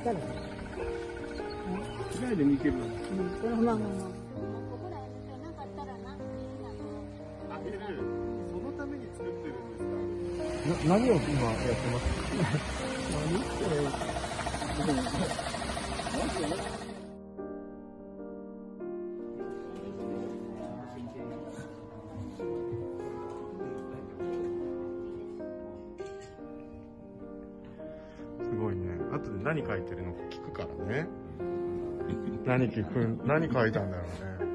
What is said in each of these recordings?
から。 機械で見てるの。 これまあまあまあ。 あげる。そのために作ってるんですか。 何を今やってます？ 何すごいね。後で何書いてるのか聞くからね。何書いたんだろうね。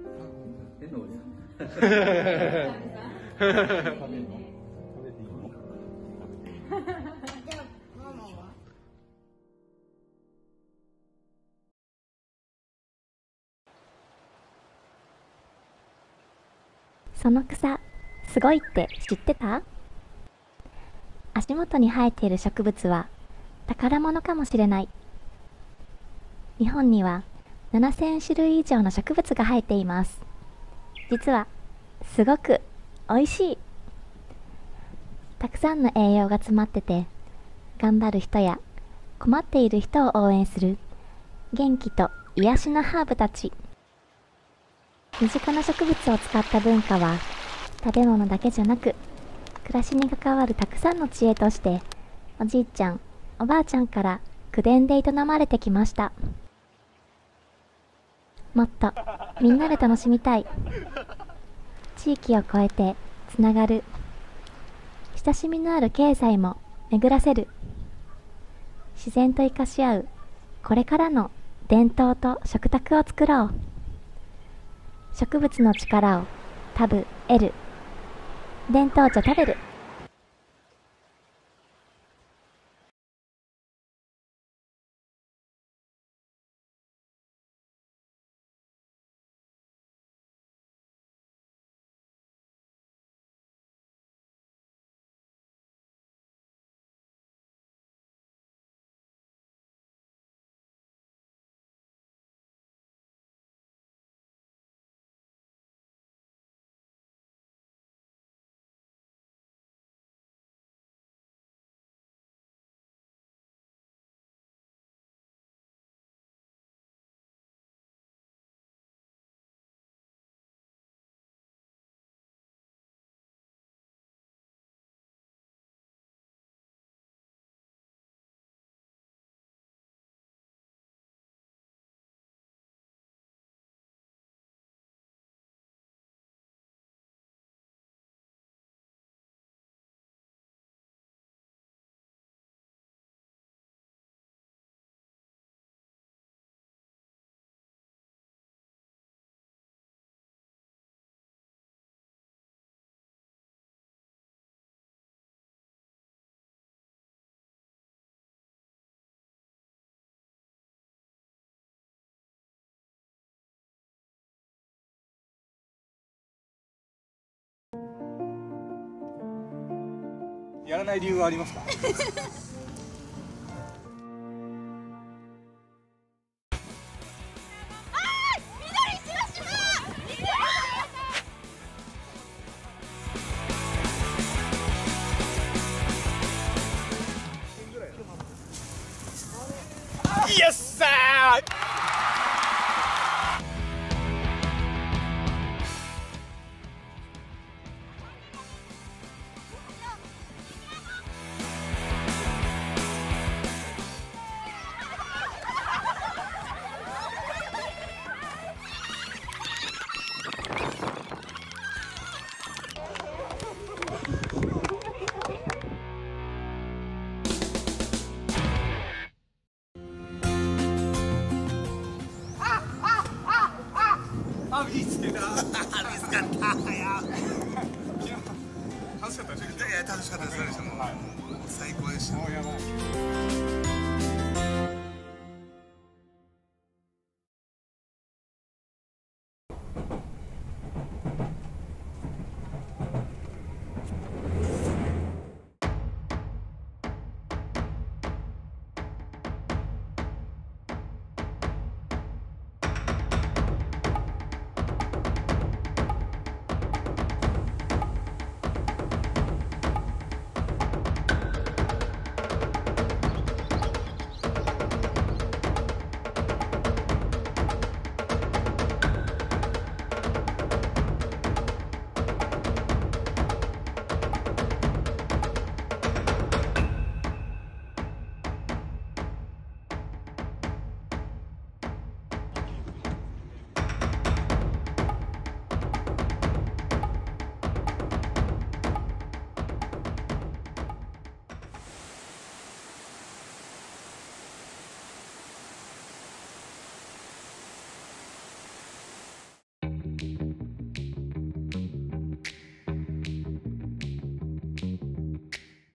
その草、すごいって知ってた？足元に生えている植物は宝物かもしれない。日本には7000種類以上の植物が生えています。実は、すごくおいしい。たくさんの栄養が詰まってて、頑張る人や困っている人を応援する元気と癒しのハーブたち。身近な植物を使った文化は食べ物だけじゃなく暮らしに関わるたくさんの知恵としておじいちゃんおばあちゃんから口伝で営まれてきました。もっとみんなで楽しみたい、地域を越えてつながる、親しみのある経済も巡らせる、自然と生かし合うこれからの伝統と食卓を作ろう。植物の力を得る、伝統茶食べる。 やらない理由はありますか？イエスサー。見つけた。見つかった。いや。楽しかったでしょ。いや楽しかったです。もう最高でした。もうやばい。